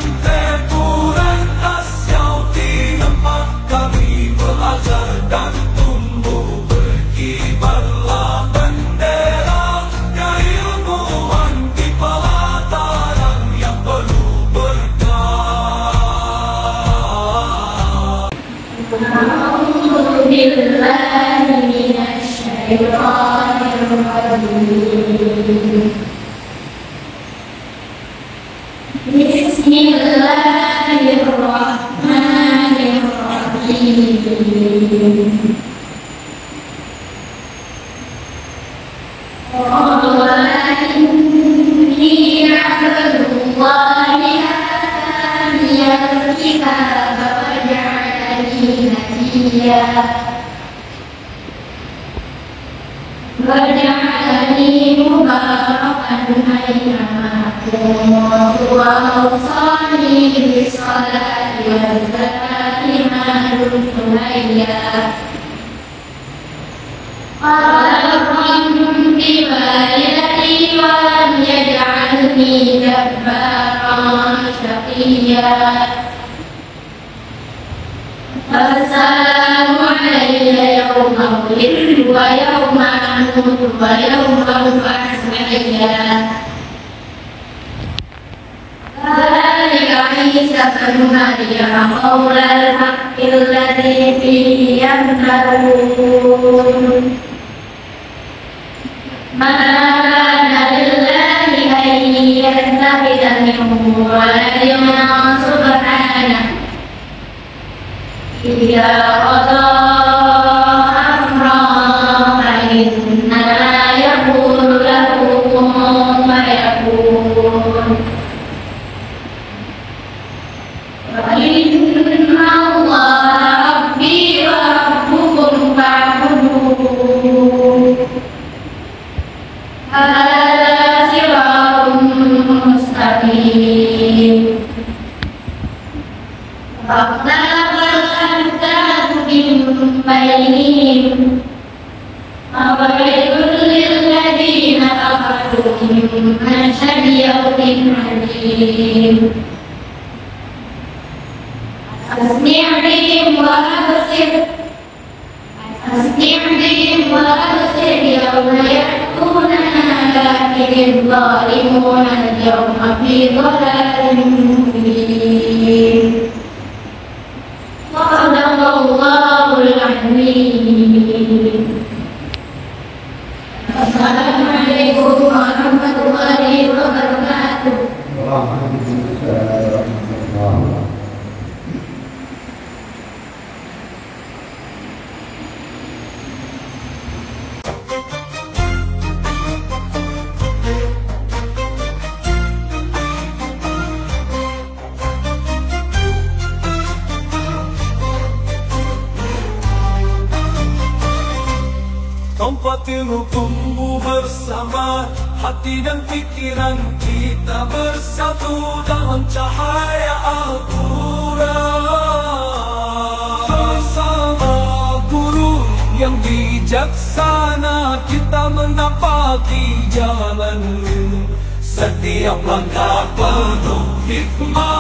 rantai berantas yang dinempa, kami belajar dan tumbuh berkibarlah bendera keilmuan di pelataran yang penuh berkah. A'udzu billahi minasy syaithanir rajim. Bismillahirrahmanirrahim. Qala inni a'budullaha ataniya al-kitaba wa ja'alani nabiyya waj'alani mubarakan aina kuntu wa awsani bis-salati waz-zakati ma dumtu hayya. Qala rabbi biwalidayya wa lam yaj'alni jabbaran shaqiyya. Assalamu alayya yawma wulidtu wa yawma amutu wa yawma ub'atsu hayya. Dzalika Isa ibnu Maryam qaulal haqqil ladzi fihi yamtarun. Ma kana lillahi an yattakhidha min waladin subhanahu idza qada amran fa innama yaqulu lahu kun fayakun. Wa inna Allaha rabbi wa rabbukum fa'buduhu. Hadza siratun mustaqim. Faqtalafal ahzābu min baynihim fawailul lilladzīna kafarū min 'adhābin alīm. Asmi' bihim wa absir yawma ya'tunana lakin adh-dhalimūna al-yawma fī dhalālin mubīn. Sadaqallahul azim. Assalamualaikum warahmatullahi wabarakatuh. Tempat ilmu tumbuh bersama, hati dan pikiran kita bersatu dalam cahaya Al-Quran. Bersama guru yang bijaksana, kita mendapati jalan ilmu. Setiap langkah penuh hikmah.